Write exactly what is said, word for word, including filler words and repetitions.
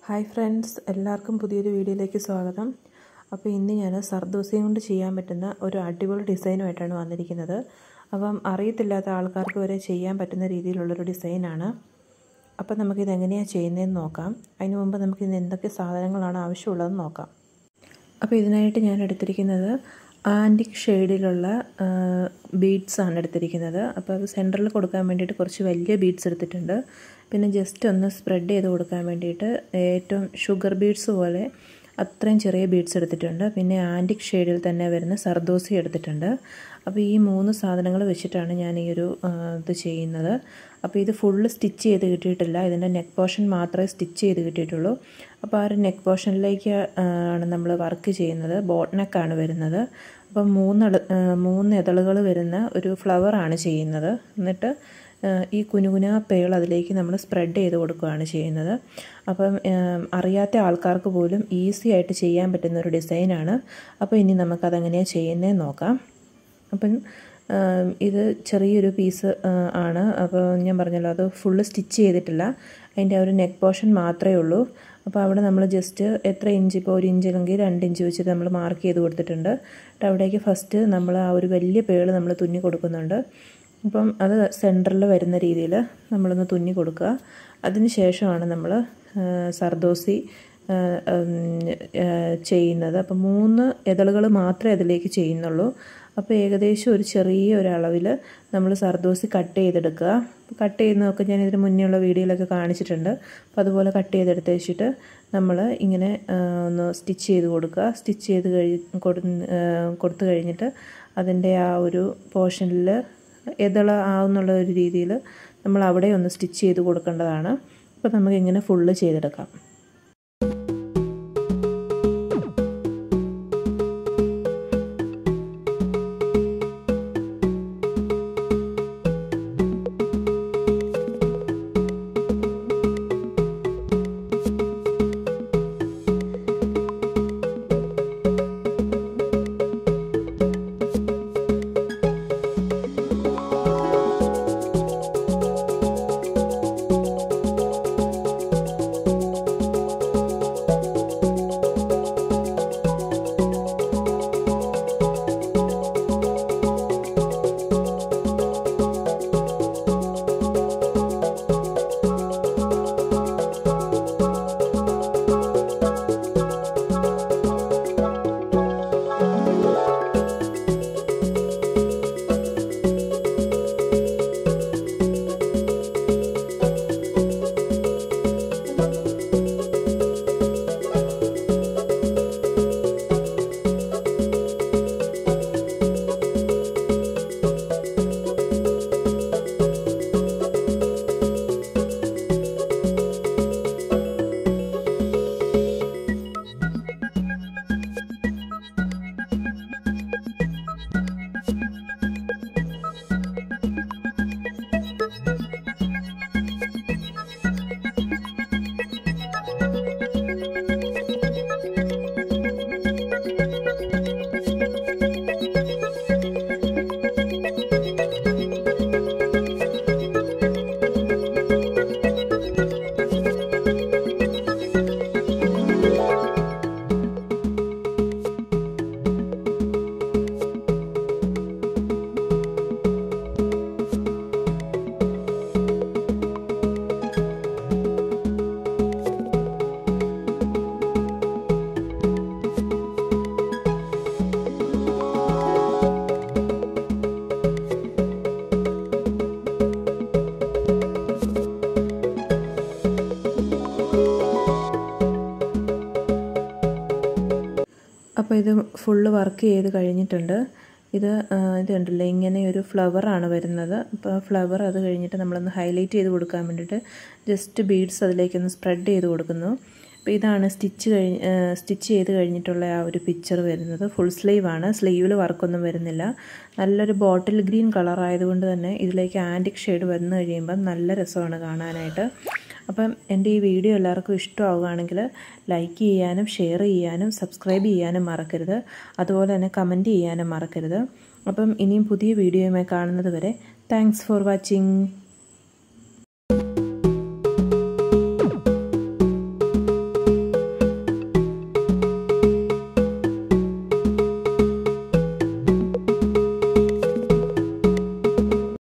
Hi friends, എല്ലാവർക്കും പുതിയൊരു വീഡിയോയിലേക്ക് സ്വാഗതം. അപ്പോൾ ഇന്ന് ഞാൻ സർദോസി കൊണ്ട് ചെയ്യാൻ പറ്റുന്ന ഒരു അടിപൊളി ഡിസൈനുമായിട്ടാണ് വന്നിരിക്കുന്നത്. അപ്പം അറിയത്തില്ലാത്ത ആൾക്കാർക്ക് വരെ ചെയ്യാൻ പറ്റുന്ന രീതിയിലുള്ള ഒരു ഡിസൈനാണ്. അപ്പോൾ നമുക്ക് ഇത് എങ്ങനെയാണ് ചെയ്യുന്നതെന്ന് നോക്കാം. അതിനു മുമ്പ് നമുക്ക് ഇന്ന് എന്തൊക്കെ സാധനങ്ങളാണ് ആവശ്യമുള്ളതെന്ന് നോക്കാം. അപ്പോൾ ഇതിനായിട്ട് ഞാൻ എടുത്തിരിക്കുന്നത് ആൻറ്റിക് ഷെയ്ഡിലുള്ള ബീഡ്സ് ആണ് എടുത്തിരിക്കുന്നത്. അപ്പോൾ അത് സെൻറ്ററിൽ കൊടുക്കാൻ വേണ്ടിയിട്ട് കുറച്ച് വലിയ ബീഡ്സ് എടുത്തിട്ടുണ്ട്. പിന്നെ ജസ്റ്റ് ഒന്ന് സ്പ്രെഡ് ചെയ്ത് കൊടുക്കാൻ വേണ്ടിയിട്ട് ഏറ്റവും ഷുഗർ ബീഡ്സ് പോലെ അത്രയും ചെറിയ ബീഡ്സ് എടുത്തിട്ടുണ്ട്. പിന്നെ ആൻറ്റിക് ഷെയ്ഡിൽ തന്നെ വരുന്ന സർദോസി എടുത്തിട്ടുണ്ട്. അപ്പോൾ ഈ മൂന്ന് സാധനങ്ങൾ വെച്ചിട്ടാണ് ഞാൻ ഈ ഒരു ഇത് ചെയ്യുന്നത്. അപ്പോൾ ഇത് ഫുള്ള് സ്റ്റിച്ച് ചെയ്ത് കിട്ടിയിട്ടില്ല. ഇതിൻ്റെ നെക്ക് പോർഷൻ മാത്രമേ സ്റ്റിച്ച് ചെയ്ത് കിട്ടിയിട്ടുള്ളൂ. അപ്പോൾ ആ ഒരു നെക്ക് പോർഷനിലേക്ക് ആണ് നമ്മൾ വർക്ക് ചെയ്യുന്നത്. ബോട്ട് നെക്കാണ് വരുന്നത്. അപ്പം മൂന്ന് മൂന്ന് ഇതളുകൾ വരുന്ന ഒരു ഫ്ലവറാണ് ചെയ്യുന്നത്. എന്നിട്ട് ഈ കുനുകുന പേൾ അതിലേക്ക് നമ്മൾ സ്പ്രെഡ് ചെയ്ത് കൊടുക്കുകയാണ് ചെയ്യുന്നത്. അപ്പം അറിയാത്ത ആൾക്കാർക്ക് പോലും ഈസി ആയിട്ട് ചെയ്യാൻ പറ്റുന്ന ഒരു ഡിസൈനാണ്. അപ്പോൾ ഇനി നമുക്കതെങ്ങനെയാണ് ചെയ്യുന്നതെന്ന് നോക്കാം. അപ്പം ഇത് ചെറിയൊരു പീസ് ആണ്. അപ്പോൾ ഞാൻ പറഞ്ഞല്ലോ, അത് ഫുള്ള് സ്റ്റിച്ച് ചെയ്തിട്ടില്ല. അതിൻ്റെ ആ ഒരു നെക്ക് പോർഷൻ മാത്രമേ ഉള്ളൂ. അപ്പോൾ അവിടെ നമ്മൾ ജസ്റ്റ് എത്ര ഇഞ്ച്, ഇപ്പോൾ ഒരു ഇഞ്ച് അല്ലെങ്കിൽ രണ്ട് ഇഞ്ച് വെച്ചിട്ട് നമ്മൾ മാർക്ക് ചെയ്ത് കൊടുത്തിട്ടുണ്ട്. എന്നിട്ട് അവിടേക്ക് ഫസ്റ്റ് നമ്മൾ ആ ഒരു വലിയ പേള് നമ്മൾ തുന്നി കൊടുക്കുന്നുണ്ട്. അപ്പം അത് സെൻറ്ററിൽ വരുന്ന രീതിയിൽ നമ്മളൊന്ന് തുന്നി കൊടുക്കുക. അതിന് ശേഷമാണ് നമ്മൾ സർദോസി ചെയ്യുന്നത്. അപ്പോൾ മൂന്ന് ഇതളുകൾ മാത്രമേ അതിലേക്ക് ചെയ്യുന്നുള്ളൂ. അപ്പോൾ ഏകദേശം ഒരു ചെറിയ ഒരളവിൽ നമ്മൾ സർദോസി കട്ട് ചെയ്തെടുക്കുക. കട്ട് ചെയ്യുന്നതൊക്കെ ഞാൻ ഇതിന് മുന്നേയുള്ള വീഡിയോയിലൊക്കെ കാണിച്ചിട്ടുണ്ട്. അപ്പോൾ അതുപോലെ കട്ട് ചെയ്തെടുത്ത് വെച്ചിട്ട് നമ്മൾ ഇങ്ങനെ ഒന്ന് സ്റ്റിച്ച് ചെയ്ത് കൊടുക്കുക. സ്റ്റിച്ച് ചെയ്ത് കഴി കൊടുത്തു കഴിഞ്ഞിട്ട് അതിൻ്റെ ആ ഒരു പോർഷനിൽ എതള ആവുന്നുള്ള ഒരു രീതിയിൽ നമ്മൾ അവിടെ ഒന്ന് സ്റ്റിച്ച് ചെയ്ത് കൊടുക്കേണ്ടതാണ്. അപ്പോൾ നമുക്കിങ്ങനെ ഫുള്ള് ചെയ്തെടുക്കാം. അപ്പോൾ ഇത് ഫുള്ള് വർക്ക് ചെയ്ത് കഴിഞ്ഞിട്ടുണ്ട്. ഇത് ഇത് കണ്ടില്ലേ, ഇങ്ങനെ ഒരു ഫ്ലവറാണ് വരുന്നത്. അപ്പോൾ ഫ്ലവർ അത് കഴിഞ്ഞിട്ട് നമ്മളൊന്ന് ഹൈലൈറ്റ് ചെയ്ത് കൊടുക്കാൻ വേണ്ടിയിട്ട് ജസ്റ്റ് ബീഡ്സ് അതിലേക്കൊന്ന് സ്പ്രെഡ് ചെയ്ത് കൊടുക്കുന്നു. അപ്പോൾ ഇതാണ് സ്റ്റിച്ച് കഴിഞ്ഞ് സ്റ്റിച്ച് ചെയ്ത് കഴിഞ്ഞിട്ടുള്ള ആ ഒരു പിക്ചർ വരുന്നത്. ഫുൾ സ്ലീവാണ്. സ്ലീവിൽ വർക്കൊന്നും വരുന്നില്ല. നല്ലൊരു ബോട്ടിൽ ഗ്രീൻ കളർ ആയതുകൊണ്ട് തന്നെ ഇതിലേക്ക് ആൻറ്റിക് ഷെയ്ഡ് വന്നു കഴിയുമ്പം നല്ല രസമാണ് കാണാനായിട്ട്. അപ്പം എൻ്റെ ഈ വീഡിയോ എല്ലാവർക്കും ഇഷ്ടമാവുകയാണെങ്കിൽ ലൈക്ക് ചെയ്യാനും ഷെയർ ചെയ്യാനും സബ്സ്ക്രൈബ് ചെയ്യാനും മറക്കരുത്. അതുപോലെ തന്നെ കമൻറ്റ് ചെയ്യാനും മറക്കരുത്. അപ്പം ഇനിയും പുതിയ വീഡിയോയുമായി കാണുന്നത് വരെ താങ്ക്സ് ഫോർ വാച്ചിങ്.